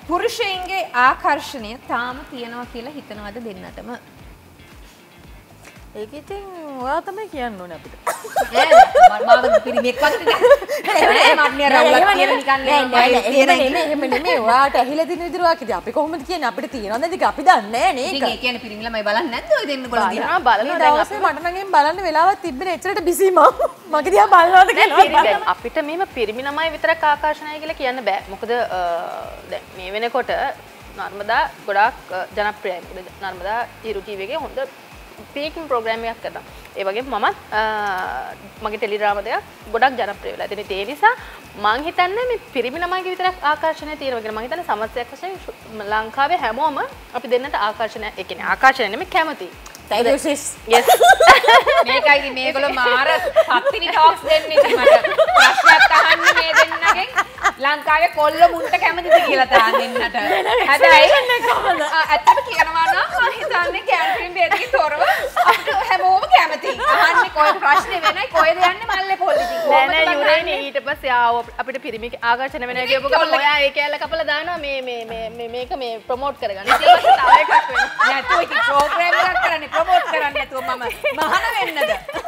පුරුෂයන්ගේ ආකර්ෂණය තාම තියෙනවා කියලා හිතනවද දෙන්නටම? ඒක ඉතින් ඔයා තමයි කියන්න ඕනේ අපිට. මාව පිරිමෙක් වගේ නේ. මන්නේ රවුලක් කියලා නිකන් එහෙම නෙමෙයි. ඔයාට ඇහිලා දින විදිහට ඔයා කිව්වා අපි කොහොමද කියන්නේ අපිට තියෙනවද නැද්ද අපි දන්නේ නැහැ නේ ඒක. ඉතින් ඒ කියන්නේ පිරිමි ළමයි බලන්නේ නැද්ද ඔය දෙන්න බලන් දිහා? බලනවා දැන් අපි මට නම් එහෙම බලන්න වෙලාවක් තිබ්බේ එච්චරට බිසි මම. මගේ දිහා බලනවද කියලා. අපිට මෙහෙම පිරිමි ළමයි විතරක් ආකර්ෂණයි කියලා කියන්න බෑ. මොකද දැන් මේ වෙනකොට නර්මදා ගොඩාක් ජනප්‍රියයි. මොකද නර්මදා හිරු ටීවී එකේ හොඳ ස්පීකින් ප්‍රෝග්‍රෑම් එකක් කරනවා. ඒ වගේම මමත් මගේ ටෙලිඩ්‍රාමා දෙක ගොඩක් ජනප්‍රිය වෙලා. ඉතින් ඒ නිසා මං හිතන්නේ මේ පිරිමි ළමයිගේ විතරක් ආකර්ෂණය තියෙනවා කියලා. මං හිතන්නේ සමස්තයක් වශයෙන් ලංකාවේ හැමෝම අපි දෙන්නට ආකර්ෂණය, ඒ කියන්නේ ආකර්ෂණය නෙමෙයි කැමතියි. Thank you sis. Yes. මේකයි මේගොල්ලෝ මාර පත්තිනි ටොක්ස් දෙන්නේ මට. ප්‍රශ්නයක් අහන්නේ මේ දෙන්නගෙන් ලංකාවේ කොල්ල මුන්ට කැමතිද කියලා තාන් දෙන්නට. හැබැයි ඇත්තට කියනවා නම් මම හිතන්නේ කැන්ටින් බේදකින් තොරව අපිට හැමෝම කැමතියි. අහන්නේ කොයි ප්‍රශ්නේ වෙනයි කොහෙද යන්නේ මල්ලේ පොල්ලිටින්. නෑ යුරේනි ඊට පස්සේ ආව අපිට පිරිමි ආකර්ෂණ වෙනවා කියපු ගමන් ඔයා ඒ කැලල කපලා දානවා මේක මේ ප්‍රොමෝට් කරගන්න. ඊට පස්සේ තව එකක් වෙනවා. නැතු ඉතින් ප්‍රෝග්‍රෑම් එකක් කරන්නේ ප්‍රොමෝට් කරන්නේ නැතුව මම මහාන වෙන්නද?